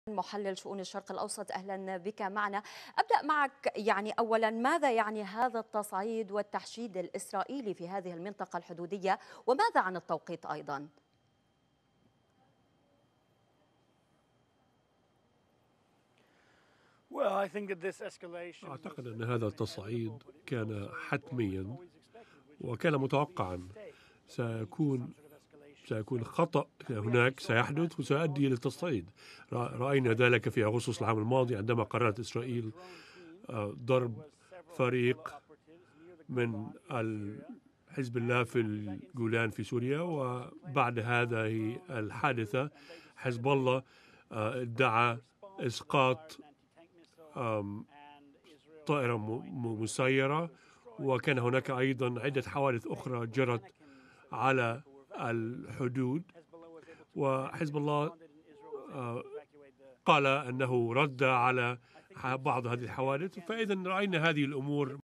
محلل شؤون الشرق الأوسط، أهلا بك معنا. أبدأ معك أولا، ماذا يعني هذا التصعيد والتحشيد الإسرائيلي في هذه المنطقة الحدودية، وماذا عن التوقيت أيضا؟ أعتقد أن هذا التصعيد كان حتميا وكان متوقعا. سيكون خطأ هناك سيحدث وسيؤدي إلى التصعيد. رأينا ذلك في أغسطس العام الماضي عندما قررت إسرائيل ضرب فريق من حزب الله في الجولان في سوريا، وبعد هذه الحادثة حزب الله ادعى إسقاط طائرة مسيرة، وكان هناك أيضا عدة حوادث أخرى جرت على الحدود، وحزب الله قال أنه رد على بعض هذه الحوادث. فإذا رأينا هذه الأمور